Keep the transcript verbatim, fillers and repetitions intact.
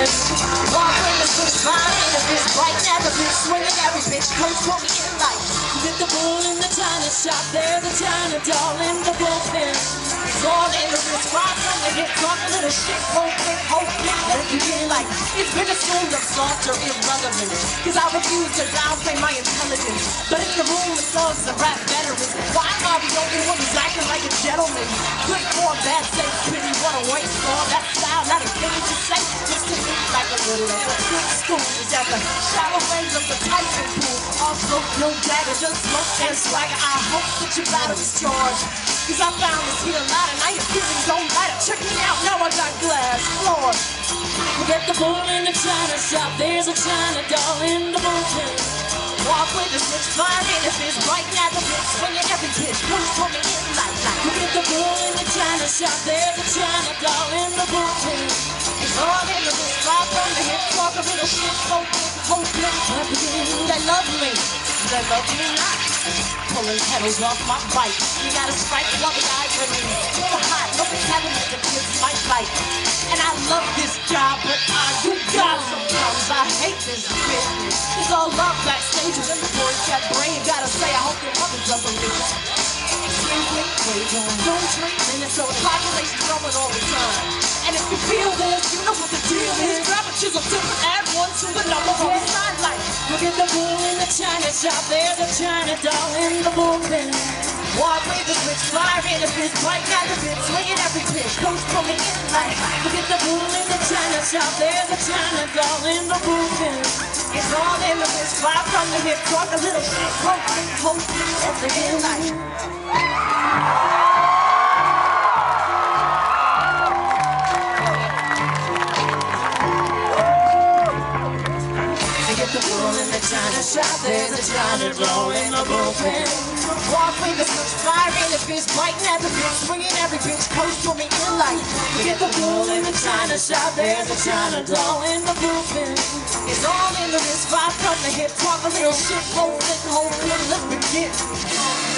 moving. Walk with the switch, fine in the bitch, right now the bitch, swinging every bitch, comes for me in life. You get the bull in the China shop, there's a China doll in the bullpen. It's all in the wrist, rock from the hip, talk a little shit, whole thing, whole thing, let it begin like, it's been assumed I'm soft or irrelevant, cause I refuse to downplay my intelligence. But in the room of thugs and rap veterans, why am I the only one who's acting like a gentleman? Good form, bad safe, pretty, what a waste for that style, not a thing to say, just to look like a little of a good school is at the shallow waves of the Tyson pool. Also, no dagger, just smoke and swagger. I hope that your battery's charged, cause I found this here a lot and now your feelings don't matter. Check me out, now I got glass floors. Forget the bull in the China shop, there's a China doll in the bullpen. Walk with the switch, fire in the fist, right now the bitch, swinging every bitch, comes for me in life. Forget the bull in the China shop, there's a China doll in the bullpen. It's all in the wrist, fly from the hip, talk a little shit, whole thing, whole thing. They love me, they love me not. Pulling pedals off my bike, you gotta strike while the eyes are me. Too hot, no telling me the kids might fight. And I love this job, but I do God sometimes I hate this business. It's all love backstage and the boys got brain. Gotta say, I hope your mother doesn't listen. Excuse me, wait, don't, don't treat minutes, so the population's growing all the time. And if you feel this, you know what the deal is. Grab a chisel tip and add one to the number on the sideline. Look at the bull in the China shop, there's a China doll in the bullpen. Walk with the switch, fire in the fist, right now the bitch, swinging every pitch, comes from me in life. Look at the bull in the China shop, there's a China doll in the bullpen. It's all in the wrist, fire from the hip, talk a little shit, hoping, hoping, everything in life. The bull in the China shop, there's a China doll in the bullpen. Walk with the switch, fire in the fist, right now the bitch, swinging every bitch, coast for me in life. Get the bull in the China shop, there's a China doll in the bullpen. It's all in the wrist, fire from the hip, talk a little shit, whole thing, whole thing, let's begin.